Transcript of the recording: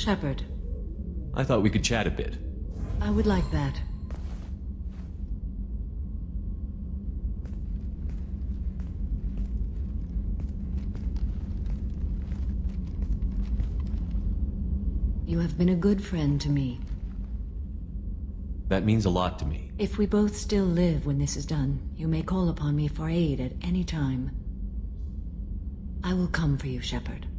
Shepard, I thought we could chat a bit. I would like that. You have been a good friend to me. That means a lot to me. If we both still live when this is done, you may call upon me for aid at any time. I will come for you, Shepard.